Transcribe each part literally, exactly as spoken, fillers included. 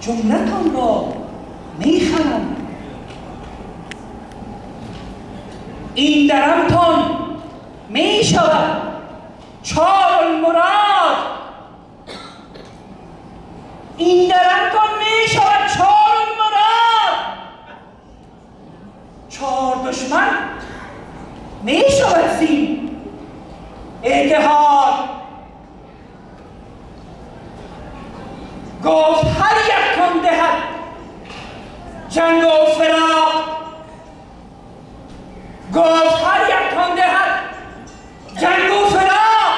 جملتان را میخرم. این درمتان می شود چار المراد. این درمتان می شود چار المراد. چار دشمن می شود زین اتحاد. گفت هر یک کن دهد جنگ و فراق. گفت هر یک کن دهد جنگ و فراق.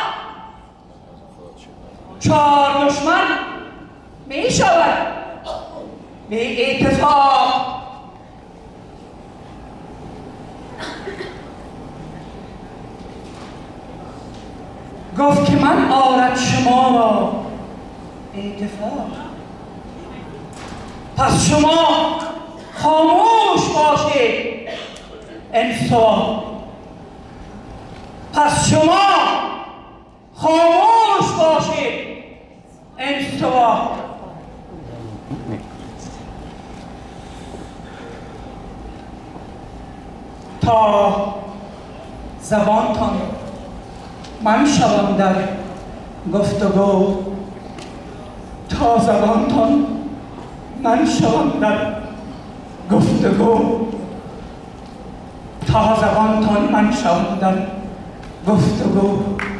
چار دشمن می شود به اتفاق. گفت که من آرد شما را اتفاق. پس شما خاموش باشید انصاف. پس شما خاموش باشید انصاف. تا زبانتان من شوم در گفتگو. تا زبانتان من شوم در گفتگو. تا زبانتان من شوم در گفتگو.